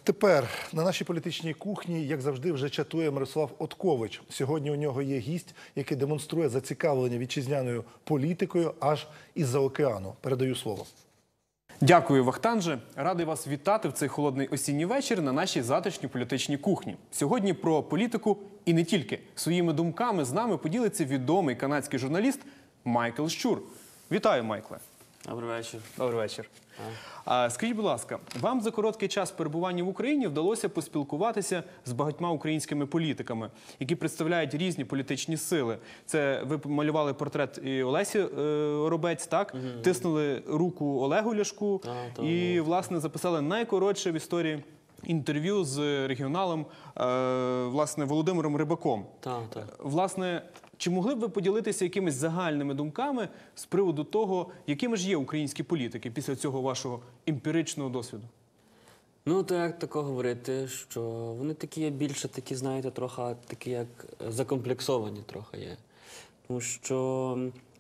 Тепер на нашій політичній кухні, як завжди, вже чатує Мирослав Откович. Сьогодні у нього є гість, який демонструє зацікавлення вітчизняною політикою аж із-за океану. Передаю слово. Дякую, Вахтанже. Радий вас вітати в цей холодний осінній вечір на нашій затишній політичній кухні. Сьогодні про політику і не тільки. Своїми думками з нами поділиться відомий канадський журналіст Майкл Щур. Вітаю, Майкле. Добрий вечір. Добрий вечір. Скажіть, будь ласка, вам за короткий час перебування в Україні вдалося поспілкуватися з багатьма українськими політиками, які представляють різні політичні сили. Це ви малювали портрет і Олесі Горобець, так? Тиснули руку Олегу Ляшку і, власне, записали найкоротше в історії інтерв'ю з регіоналом, власне, Володимиром Рибаком. Власне, чи могли б ви поділитися якимись загальними думками з приводу того, якими ж є українські політики після цього вашого емпіричного досвіду? Ну, то як тако говорити, що вони такі є більше, такі, знаєте, трохи такі як закомплексовані трохи є. Тому що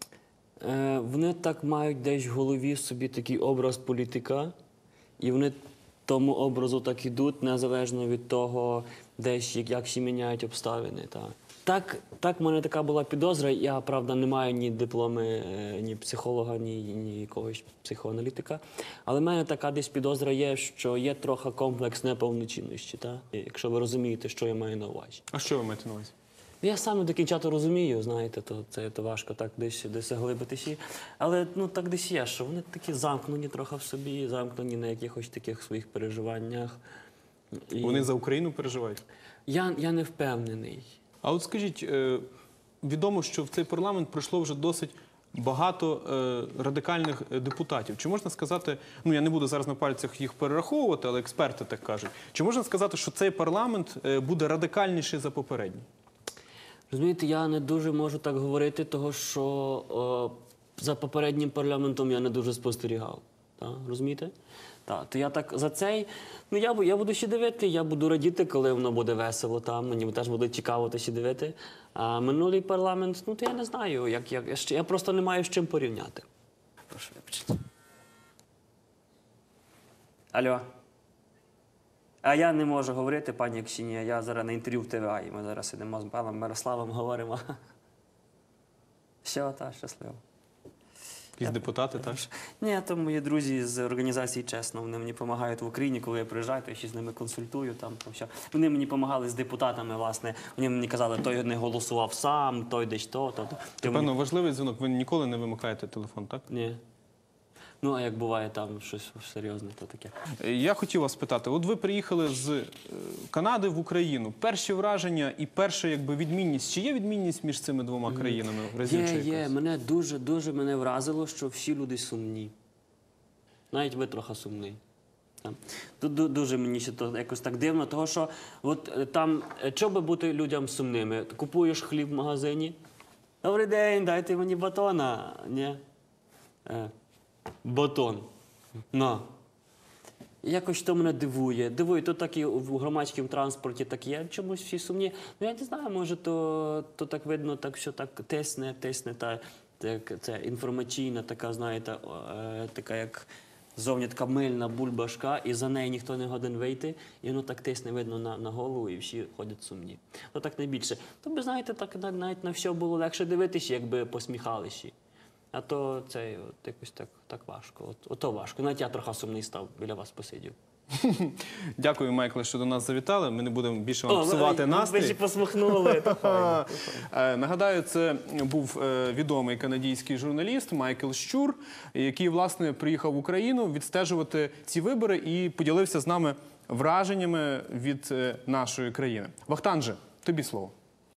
вони так мають десь в голові собі такий образ політика, і вони тому образу так ідуть, незалежно від того, десь як ще міняють обставини. Так, в мене така була підозра. Я, правда, не маю ні дипломи, ні психолога, ні якогось психоаналітика. Але в мене така десь підозра є, що є трохи комплекс неповноцінності, якщо ви розумієте, що я маю на увазі. А що ви маєте на увазі? Я сам до кінця то розумію, знаєте, це важко так десь заглибитися. Але так десь є, що вони такі замкнені трохи в собі, замкнені на якихось таких своїх переживаннях. Вони за Україну переживають? Я не впевнений. А от скажіть, відомо, що в цей парламент прийшло вже досить багато радикальних депутатів. Чи можна сказати, ну я не буду зараз на пальцях їх перераховувати, але експерти так кажуть, чи можна сказати, що цей парламент буде радикальніший за попередній? Розумієте, я не дуже можу так говорити, того що за попереднім парламентом я не дуже спостерігав. Розумієте? То я так за цей, я буду ще дивити, я буду радіти, коли воно буде весело там, мені теж буде цікаво ще дивити. А минулий парламент, то я не знаю, я просто не маю з чим порівняти. Прошу вибачити. Алло. А я не можу говорити, пані Ксенія, я зараз на інтерв'ю в ТВА, і ми зараз сидимо з паном Мирославом, говоримо. Все, щасливо. Якісь депутати, так? Ні, то мої друзі з організації «Чесно», вони мені допомагають в Україні, коли я приїжджаю, то я ще з ними консультую. Вони мені допомагали з депутатами, власне. Вони мені казали, той не голосував сам, той десь то. Певно, важливий дзвінок. Ви ніколи не вимикаєте телефон, так? Ні. А як буває там щось серйозне, то таке. Я хотів вас питати, от ви приїхали з Канади в Україну. Перші враження і перша відмінність. Чи є відмінність між цими двома країнами? Є. Мене дуже вразило, що всі люди сумні. Навіть ви трохи сумний. Тут дуже мені ще якось так дивно, того що там, що би бути людям сумними? Купуєш хліб в магазині? Добрий день, дайте мені батона. Ні. Батон. Якось то мене дивує. То так і в громадському транспорті так є. Чомусь всі сумні. Я не знаю, може то так видно, так що так тисне, це інформаційна така, знаєте, така як зовні така мильна бульбашка, і за неї ніхто не годен вийти, і воно так тисне видно на голову, і всі ходять сумні. То так найбільше. То би, знаєте, так навіть на все було легше дивитися, якби посміхалися. А то це якось так важко. Ото важко. Навіть я трохи сумний став, біля вас посидів. Дякую, Майкле, що до нас завітали. Ми не будемо більше вам псувати настрій. Ви ще посміхнули. Нагадаю, це був відомий канадський журналіст Майкл Щур, який, власне, приїхав в Україну відстежувати ці вибори і поділився з нами враженнями від нашої країни. Вахтанже, тобі слово.